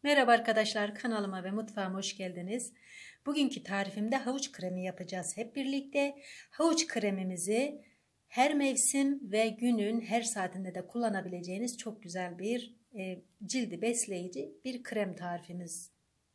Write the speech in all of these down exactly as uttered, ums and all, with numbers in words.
Merhaba arkadaşlar, kanalıma ve mutfağıma hoş geldiniz. Bugünkü tarifimde havuç kremi yapacağız hep birlikte. Havuç kremimizi her mevsim ve günün her saatinde de kullanabileceğiniz çok güzel bir e, cildi besleyici bir krem tarifimiz.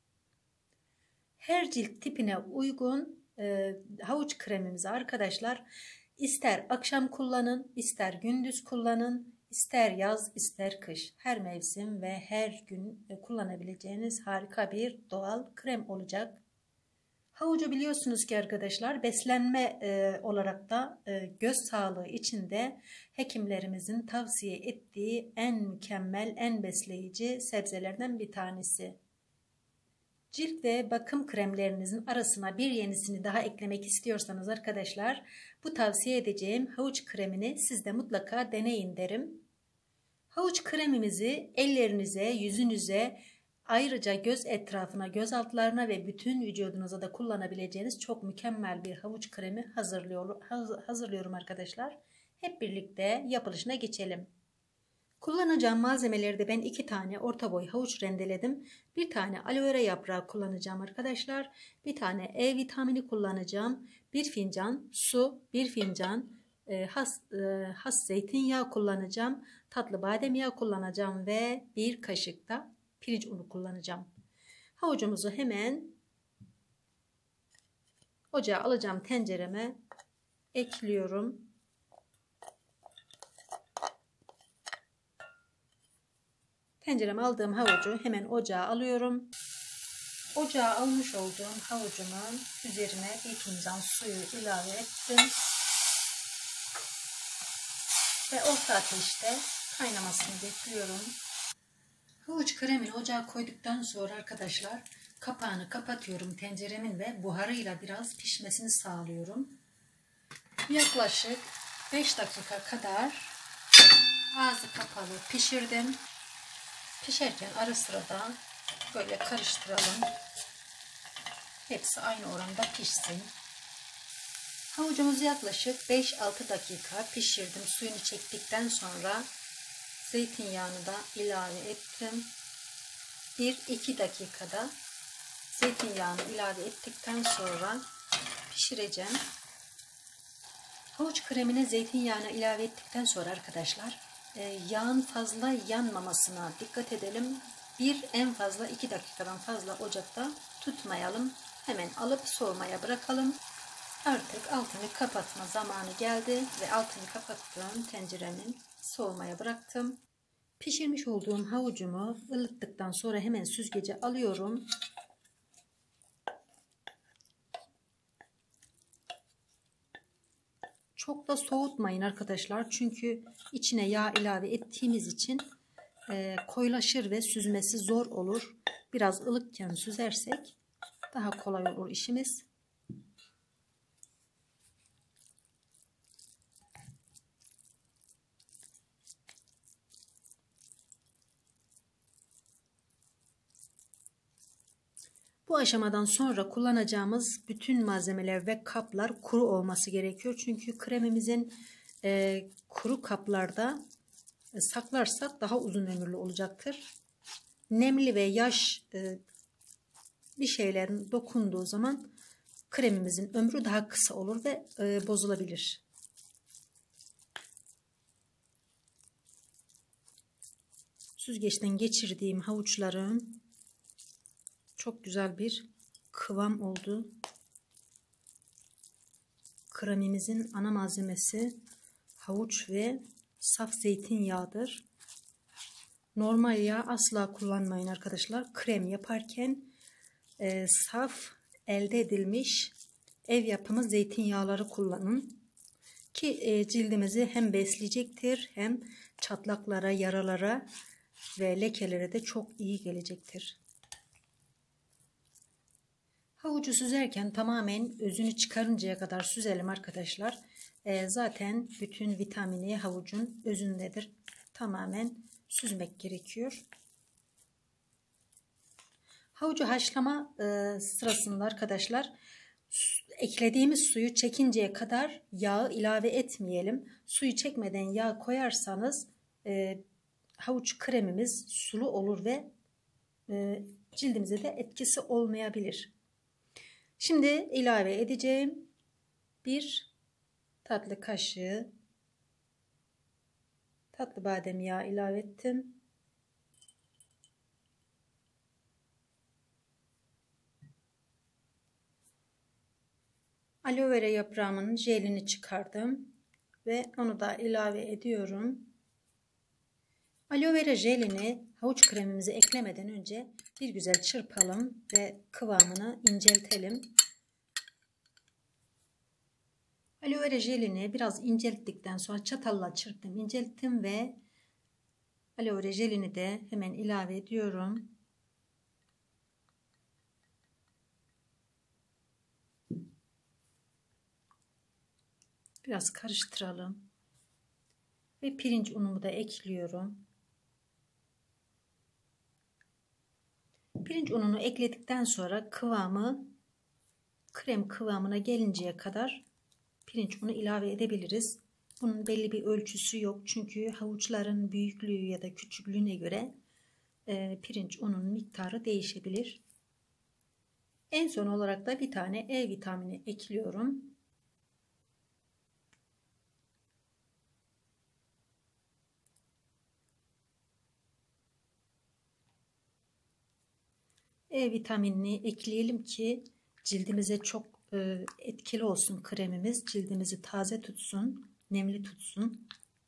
Her cilt tipine uygun e, havuç kremimizi arkadaşlar ister akşam kullanın, ister gündüz kullanın. İster yaz, ister kış, her mevsim ve her gün kullanabileceğiniz harika bir doğal krem olacak. Havucu biliyorsunuz ki arkadaşlar beslenme e, olarak da e, göz sağlığı için de hekimlerimizin tavsiye ettiği en mükemmel, en besleyici sebzelerden bir tanesi. Cilt ve bakım kremlerinizin arasına bir yenisini daha eklemek istiyorsanız arkadaşlar, bu tavsiye edeceğim havuç kremini siz de mutlaka deneyin derim. Havuç kremimizi ellerinize, yüzünüze, ayrıca göz etrafına, göz altlarına ve bütün vücudunuza da kullanabileceğiniz çok mükemmel bir havuç kremi hazırlıyorum, hazırlıyorum arkadaşlar. Hep birlikte yapılışına geçelim. Kullanacağım malzemeleri de ben iki tane orta boy havuç rendeledim. Bir tane aloe vera yaprağı kullanacağım arkadaşlar. Bir tane E vitamini kullanacağım. Bir fincan su, bir fincan e, has, e, has zeytinyağı kullanacağım. Tatlı badem yağı kullanacağım ve bir kaşık da pirinç unu kullanacağım. Havucumuzu hemen ocağa alacağım, tencereme ekliyorum. Tencereme aldığım havucu hemen ocağa alıyorum. Ocağa almış olduğum havucumun üzerine bir fincan suyu ilave ettim. Ve orta ateşte kaynamasını bekliyorum. Havuç kremini ocağa koyduktan sonra arkadaşlar kapağını kapatıyorum tenceremin ve buharıyla biraz pişmesini sağlıyorum. Yaklaşık beş dakika kadar ağzı kapalı pişirdim. Pişerken ara sırada böyle karıştıralım. Hepsi aynı oranda pişsin. Havucumuzu yaklaşık beş altı dakika pişirdim. Suyunu çektikten sonra zeytinyağını da ilave ettim. bir iki dakikada zeytinyağını ilave ettikten sonra pişireceğim. Havuç kremine zeytinyağını ilave ettikten sonra arkadaşlar e, yağın fazla yanmamasına dikkat edelim. Bir en fazla iki dakikadan fazla ocakta tutmayalım. Hemen alıp soğumaya bırakalım. Artık altını kapatma zamanı geldi ve altını kapattığım tenceremin soğumaya bıraktım. Pişirmiş olduğum havucumu ılıttıktan sonra hemen süzgece alıyorum. Çok da soğutmayın arkadaşlar. Çünkü içine yağ ilave ettiğimiz için e, koyulaşır ve süzmesi zor olur. Biraz ılıkken süzersek daha kolay olur işimiz. Bu aşamadan sonra kullanacağımız bütün malzemeler ve kaplar kuru olması gerekiyor. Çünkü kremimizin e, kuru kaplarda e, saklarsak daha uzun ömürlü olacaktır. Nemli ve yaş e, bir şeylerin dokunduğu zaman kremimizin ömrü daha kısa olur ve e, bozulabilir. Süzgeçten geçirdiğim havuçlarım çok güzel bir kıvam oldu. Kremimizin ana malzemesi havuç ve saf zeytinyağıdır. Normal yağ asla kullanmayın arkadaşlar. Krem yaparken e, saf elde edilmiş ev yapımı zeytinyağları kullanın. Ki e, cildimizi hem besleyecektir hem çatlaklara, yaralara ve lekelere de çok iyi gelecektir. Havucu süzerken tamamen özünü çıkarıncaya kadar süzelim arkadaşlar. E, zaten bütün vitamini havucun özündedir. Tamamen süzmek gerekiyor. Havucu haşlama e, sırasında arkadaşlar eklediğimiz suyu çekinceye kadar yağı ilave etmeyelim. Suyu çekmeden yağ koyarsanız e, havuç kremimiz sulu olur ve e, cildimize de etkisi olmayabilir. Şimdi ilave edeceğim bir tatlı kaşığı tatlı badem yağı ilave ettim. Aloe vera yaprağımın jelini çıkardım ve onu da ilave ediyorum. Aloe vera jelini havuç kremimize eklemeden önce bir güzel çırpalım ve kıvamını inceltelim. Aloe vera jelini biraz incelttikten sonra çatalla çırptım, incelttim ve aloe vera jelini de hemen ilave ediyorum. Biraz karıştıralım. Ve pirinç unumu da ekliyorum. Pirinç ununu ekledikten sonra kıvamı krem kıvamına gelinceye kadar pirinç unu ilave edebiliriz. Bunun belli bir ölçüsü yok. Çünkü havuçların büyüklüğü ya da küçüklüğüne göre e, pirinç ununun miktarı değişebilir. En son olarak da bir tane E vitamini ekliyorum. E vitaminini ekleyelim ki cildimize çok e, etkili olsun kremimiz. Cildimizi taze tutsun, nemli tutsun.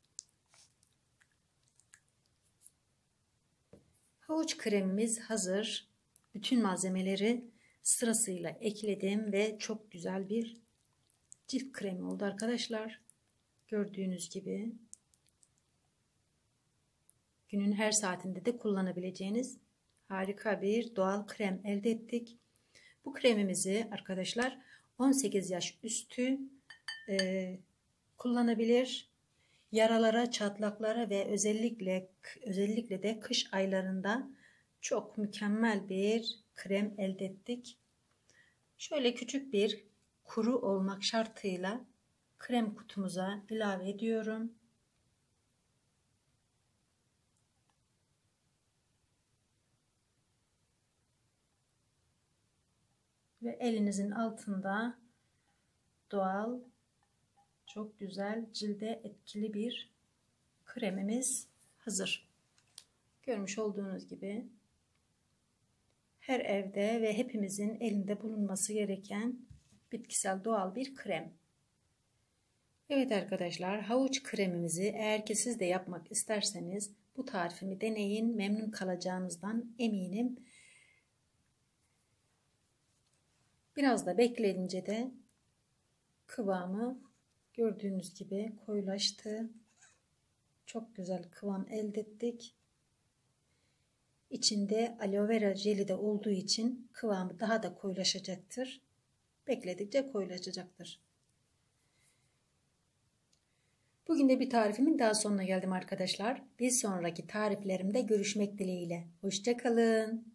Havuç kremimiz hazır. Bütün malzemeleri sırasıyla ekledim ve çok güzel bir cilt kremi oldu arkadaşlar. Gördüğünüz gibi günün her saatinde de kullanabileceğiniz harika bir doğal krem elde ettik. Bu kremimizi arkadaşlar on sekiz yaş üstü e, kullanabilir. Yaralara, çatlaklara ve özellikle özellikle de kış aylarında çok mükemmel bir krem elde ettik. Şöyle küçük bir kuru olmak şartıyla krem kutumuza ilave ediyorum. Ve elinizin altında doğal, çok güzel, cilde etkili bir kremimiz hazır. Görmüş olduğunuz gibi her evde ve hepimizin elinde bulunması gereken bitkisel doğal bir krem. Evet arkadaşlar, havuç kremimizi eğer ki siz de yapmak isterseniz bu tarifimi deneyin. Memnun kalacağınızdan eminim. Biraz da bekleyince de kıvamı gördüğünüz gibi koyulaştı. Çok güzel kıvam elde ettik. İçinde aloe vera jeli de olduğu için kıvamı daha da koyulaşacaktır. Bekledikçe koyulaşacaktır. Bugün de bir tarifimin daha sonuna geldim arkadaşlar. Bir sonraki tariflerimde görüşmek dileğiyle. Hoşça kalın.